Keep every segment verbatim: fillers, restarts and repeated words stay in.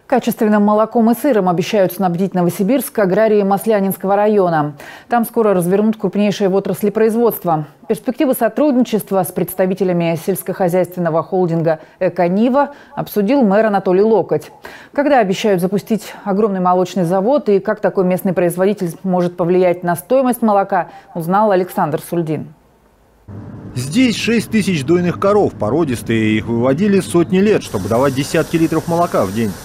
Качественным молоком и сыром обещают снабдить Новосибирск аграрии Маслянинского района. Там скоро развернут крупнейшее в отрасли производства. Перспективы сотрудничества с представителями сельскохозяйственного холдинга «Эко-Нива» обсудил мэр Анатолий Локоть. Когда обещают запустить огромный молочный завод и как такой местный производитель может повлиять на стоимость молока, узнал Александр Сульдин. Здесь шесть тысяч дойных коров, породистые, их выводили сотни лет, чтобы давать десятки литров молока в день.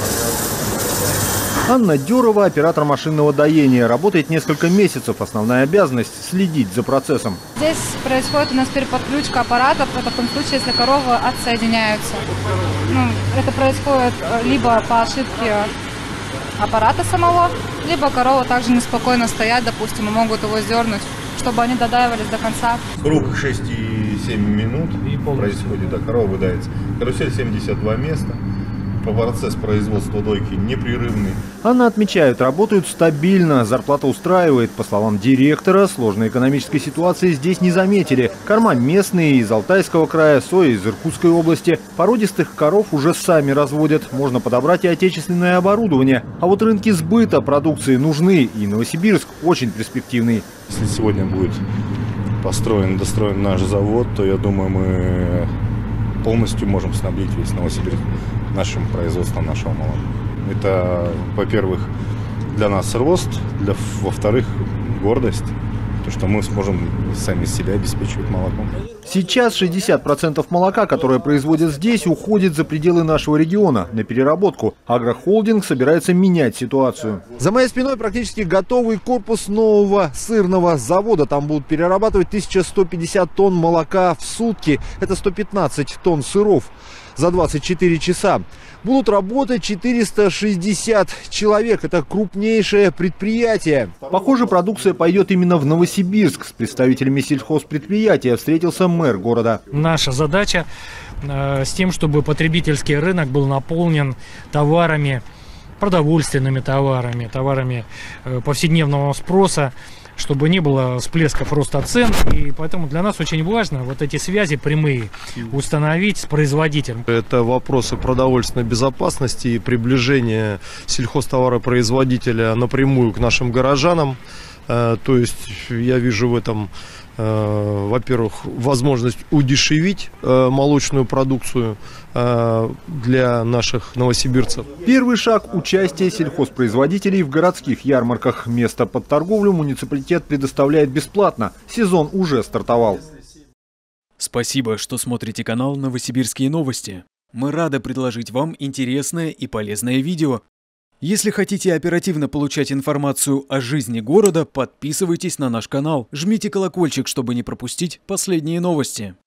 Анна Дюрова, оператор машинного доения, работает несколько месяцев. Основная обязанность – следить за процессом. Здесь происходит у нас переподключка аппаратов. Это в том случае, если коровы отсоединяются. Ну, это происходит либо по ошибке аппарата самого, либо корова также неспокойно стоят, допустим, и могут его сдернуть, чтобы они додаивались до конца. Круг шесть и семь минут и происходит, да, корова выдается. Карусель семьдесят два места. Процесс производства дойки непрерывный. Анна отмечает, работают стабильно, зарплата устраивает. По словам директора, сложной экономической ситуации здесь не заметили. Корма местные, из Алтайского края, соя из Иркутской области. Породистых коров уже сами разводят. Можно подобрать и отечественное оборудование. А вот рынки сбыта продукции нужны, и Новосибирск очень перспективный. Если сегодня будет построен, достроен наш завод, то, я думаю, мы полностью можем снабдить весь Новосибирск нашим производством нашего молока. Это, во-первых, для нас рост, для, во-вторых, гордость, то, что мы сможем сами себя обеспечивать молоком. Сейчас шестьдесят процентов молока, которое производят здесь, уходит за пределы нашего региона на переработку. Агрохолдинг собирается менять ситуацию. За моей спиной практически готовый корпус нового сырного завода. Там будут перерабатывать тысячу сто пятьдесят тонн молока в сутки. Это сто пятнадцать тонн сыров за двадцать четыре часа. Будут работать четыреста шестьдесят человек. Это крупнейшее предприятие. Похоже, продукция пойдет именно в Новосибирск. С представителями сельхозпредприятия встретился мэр города. Наша задача э, с тем, чтобы потребительский рынок был наполнен товарами, продовольственными товарами, товарами э, повседневного спроса, чтобы не было всплесков роста цен. И поэтому для нас очень важно вот эти связи прямые установить с производителем. Это вопросы продовольственной безопасности и приближения сельхозтоваропроизводителя напрямую к нашим горожанам. То есть я вижу в этом, во-первых, возможность удешевить молочную продукцию для наших новосибирцев. Первый шаг – участие сельхозпроизводителей в городских ярмарках. Место под торговлю муниципалитет предоставляет бесплатно. Сезон уже стартовал. Спасибо, что смотрите канал «Новосибирские новости». Мы рады предложить вам интересное и полезное видео. Если хотите оперативно получать информацию о жизни города, подписывайтесь на наш канал, жмите колокольчик, чтобы не пропустить последние новости.